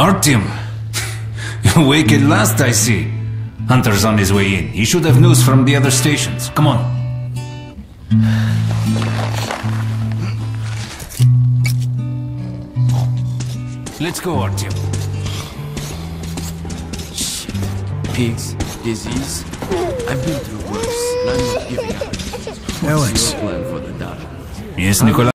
Artyom! You awake at last, I see. Hunter's on his way in. He should have news from the other stations. Come on. Let's go, Artyom. Pigs, disease. I've been through worse, and I'm not giving up. Alex. Plan for the dark. Yes, Nikolai.